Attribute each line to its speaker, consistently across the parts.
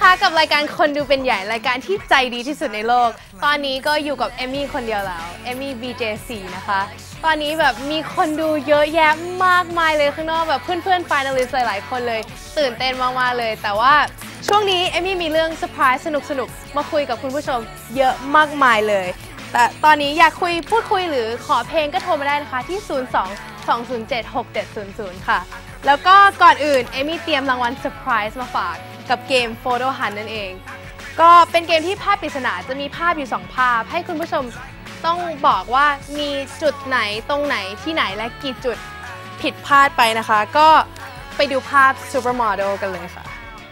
Speaker 1: นะคะกับรายการคนดูเป็นใหญ่รายการที่ใจดีที่สุดในโลกตอนนี้ก็อยู่กับเอมี่คนเดียวแล้วเอมี่ BJ4 นะคะตอนนี้แบบมีคนดูเยอะแยะมากมายเลยข้างนอกแบบเพื่อนๆ finalist หลายๆคนเลยตื่นเต้นมากๆเลยแต่ว่าช่วงนี้เอมี่มีเรื่องเซอร์ไพรส์สนุกๆมาคุยกับคุณผู้ชมเยอะมากมายเลยแต่ตอนนี้อยากพูดคุยหรือขอเพลงก็โทรมาได้นะคะที่ 02-207-6700 ค่ะแล้วก็ก่อนอื่นเอมี่เตรียมรางวัลเซอร์ไพรส์มาฝากกับเกม Photo Hunt นั่นเองก็เป็นเกมที่ภาพปริศนาจะมีภาพอยู่2ภาพให้คุณผู้ชมต้องบอกว่ามีจุดไหนตรงไหนที่ไหนและกี่จุดผิดพลาดไปนะคะก็ไปดูภาพ Supermodel กันเลยค่ะ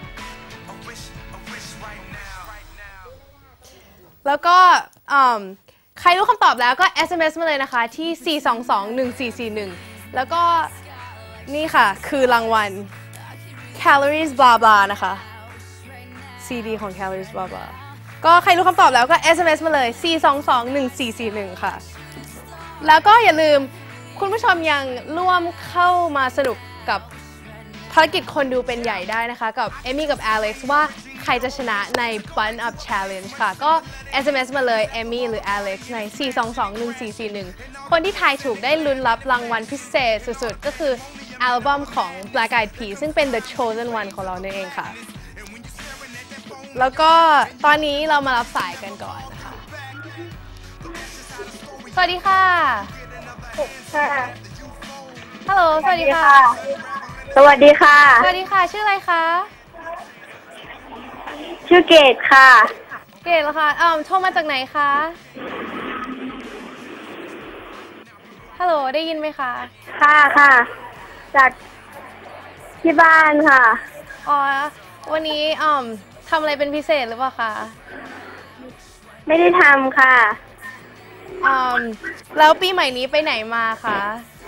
Speaker 1: แล้วก็ใครรู้คำตอบแล้วก็ SMS มาเลยนะคะที่ 422-1441 แล้วก็นี่ค่ะคือรางวัล Calories Blah Blah นะคะ CD ของ Calories Blah Blah ก็ใครรู้คำตอบแล้วก็ SMS มาเลย 422-1441 ค่ะแล้วก็อย่าลืมคุณผู้ชมยังร่วมเข้ามาสนุกกับภารกิจคนดูเป็นใหญ่ได้นะคะกับเอมี่กับ Alex ว่าใครจะชนะใน Bun Up Challenge ค่ะก็ SMS มาเลยเอมี่หรือ Alex ใน 422-1441 คนที่ทายถูกได้ลุ้นรับรางวัลพิเศษสุดๆก็คืออัลบั้มของ Black Eyed Peas ซึ่งเป็น The Chosen One ของเรานั่นเองค่ะแล้วก็ตอนนี้เรามารับสายกันก่อนนะคะสวัสดีค่ะฮัลโหลสวัสดีค่ะ
Speaker 2: สวัสดีค่ะ
Speaker 1: สวัสดีค่ะชื่ออะไรคะ
Speaker 2: ชื่อเกดค่ะ
Speaker 1: เกดเหรอคะโทรมาจากไหนคะฮัลโหลได้ยินไหมคะ
Speaker 2: ค่ะจากที่บ้านค่ะ
Speaker 1: อ๋อวันนี้ทำอะไรเป็นพิเศษหรือเปล่าคะ
Speaker 2: ไม่ได้ทำค่ะ
Speaker 1: แล้วปีใหม่นี้ไปไหนมาคะ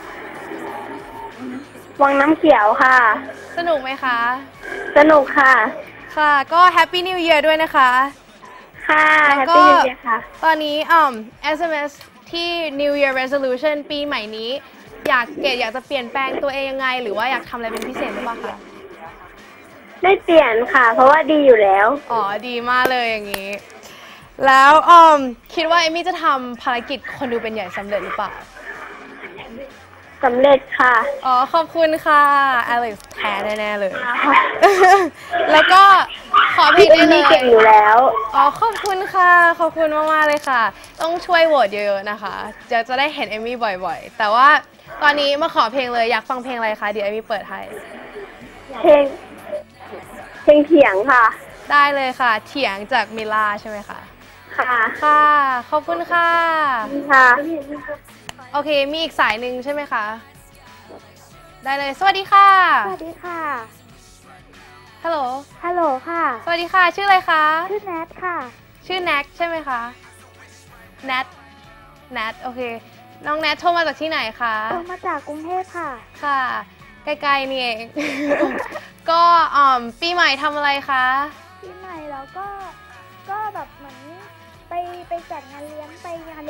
Speaker 2: วังน้ำเขียวค่ะ
Speaker 1: สนุกไหมคะ
Speaker 2: สนุกค่ะ
Speaker 1: ค่ะก็ Happy New Year ด้วยนะคะ
Speaker 2: ค่ะ Happy New Year ค่ะ
Speaker 1: ตอนนี้SMS ที่ New Year Resolution ปีใหม่นี้เกดอยากจะเปลี่ยนแปลงตัวเองยังไงหรือว่าอยากทำอะไรเป็นพิเศษหรือเปล่าคะ
Speaker 2: ได้เปลี่ยนค่ะเพราะว่าดีอยู่แล้ว
Speaker 1: อ๋อดีมากเลยอย่างนี้แล้วคิดว่าเอมี่จะทำภารกิจคนดูเป็นใหญ่สำเร็จหรือเปล่า
Speaker 2: สำเร็จค่ะ
Speaker 1: อ๋อขอบคุณค่ะอเล็กซ์แพ้แน่ๆเลยแล้วก็ขอเพลงได้เลย
Speaker 2: เก่งอยู่แล้ว
Speaker 1: อ๋อขอบคุณค่ะขอบคุณมากๆเลยค่ะต้องช่วยโหวตเยอะๆนะคะจะได้เห็นเอมี่บ่อยๆแต่ว่าตอนนี้มาขอเพลงเลยอยากฟังเพลงอะไรคะเดี๋ยวเอมี่เปิดให้
Speaker 2: เพลงเถียงค่ะ
Speaker 1: ได้เลยค่ะเถียงจากมิลล่าใช่ไหมคะค่ะขอบคุณค่ะโอเคมีอีกสายหนึ่งใช่ไหมคะได้เลยสวัสดีค่ะ
Speaker 2: สวัสดีค่ะ
Speaker 1: ฮัลโหล
Speaker 2: ค่ะ
Speaker 1: สวัสดีค่ะชื่ออะไรคะ
Speaker 2: ชื่อแนทค่ะ
Speaker 1: ชื่อแนทใช่ไหมคะแนทโอเคน้องแนทโทรมาจากที่ไหนคะ
Speaker 2: โทรมาจากกรุงเทพค่ะ
Speaker 1: ค่ะใกล้ๆนี่เอง ก็ปีใหม่ทำอะไรคะ
Speaker 2: ปีใหม่แล้วก็แบบเหมือนไปจัดงานเลี้ยงปีใหม่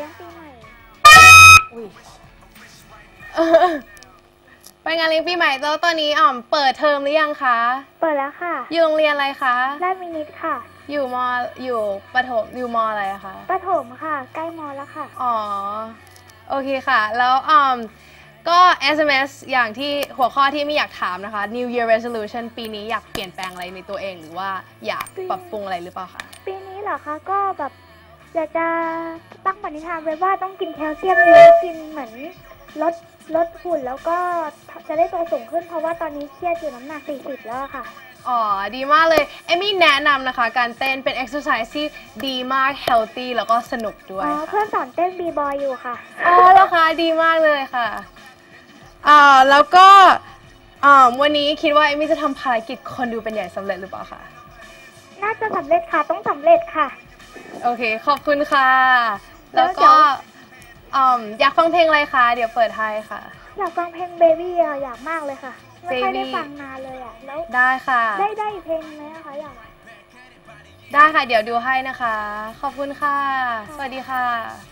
Speaker 1: ไปงานเลี้ยงปีใหม่แล้วตอนนี้เปิดเทอมหรือยังคะ
Speaker 2: เปิดแล้วค่ะ
Speaker 1: อยู่โรงเรียนอะไรคะ
Speaker 2: ราชวินิตค่ะ
Speaker 1: อยู่ประถมอยู่มอะไรคะ
Speaker 2: ประถมค่ะใกล้มแล้วค่ะ
Speaker 1: อ๋อโอเคค่ะแล้วก็ SMS อย่างที่หัวข้อที่ไม่อยากถามนะคะ New Year Resolution ปีนี้อยากเปลี่ยนแปลงอะไรในตัวเองหรือว่าอยากปรับปรุงอะไรหรือเปล่าคะ
Speaker 2: ปีนี้เหรอคะก็แบบอยากจะตั้งปณิธานไว้ว่าต้องกินแคลเซียมเยอะกินเหมือนลดหุ่นแล้วก็จะได้ตัวสูงขึ้นเพราะว่าตอนนี้เครียดอยู่น้ำหนัก40แล้วค่ะ
Speaker 1: อ๋อดีมากเลยเอมี่แนะนำนะคะการเต้นเป็น exercise ที่ดีมาก healthy แล้วก็สนุกด้วย
Speaker 2: เพื่อนสอนเต้นบีบอยอยู่ค่ะ
Speaker 1: อ๋อแล้วคะดีมากเลยค่ะแล้วก็วันนี้คิดว่าเอมี่จะทำภารกิจคนดูเป็นใหญ่สำเร็จหรือเปล่าคะ
Speaker 2: น่าจะสำเร็จค่ะต้องสำเร็จค่ะ
Speaker 1: โอเคขอบคุณค่ะแล้วก็อยากฟังเพลงอะไรคะเดี๋ยวเปิดให้ค่ะ
Speaker 2: อยากฟังเพลง Baby อยากมากเลยค่ะไม่ค่อยได้ฟังนานเลยแล้ว
Speaker 1: ได้ค่ะ
Speaker 2: ได้อีกเพลงไหมคะอยาก
Speaker 1: ได้ค่ะเดี๋ยวดูให้นะคะขอบคุณค่ะสวัสดีค่ะ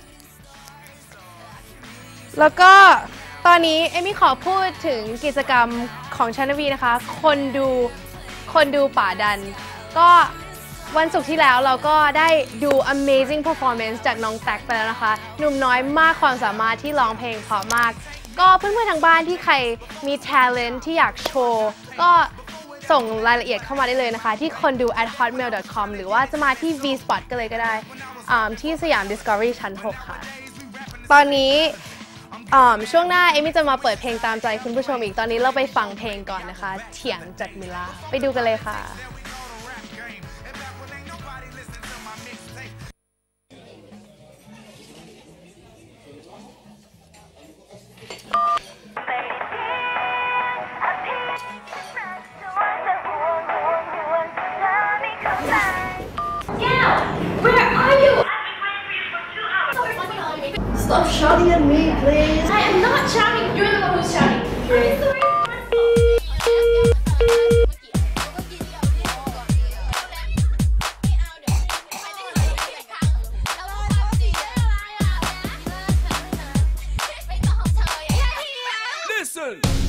Speaker 1: แล้วก็ตอนนี้เอมี่ขอพูดถึงกิจกรรมของชนวีนะคะคนดูป่าดันก็วันศุกร์ที่แล้วเราก็ได้ดู amazing performance จากน้องแท็กไปแล้วนะคะหนุ่มน้อยมากความสามารถที่ร้องเพลงเพราะมากก็เพื่อนๆทางบ้านที่ใครมี talent ที่อยากโชว์ก็ส่งรายละเอียดเข้ามาได้เลยนะคะที่คนดู @hotmail.com หรือว่าจะมาที่ V-Spot ก็เลยก็ได้ที่สยาม Discovery ชั้น 6 ค่ะตอนนี้ช่วงหน้าเอมี่จะมาเปิดเพลงตามใจคุณผู้ชมอีกตอนนี้เราไปฟังเพลงก่อนนะคะเถียงจากมิลาไปดูกันเลยค่ะ
Speaker 3: Stop shouting at me, please.
Speaker 4: I am not shouting. You're the one who's shouting. I'm sorry.
Speaker 3: Listen.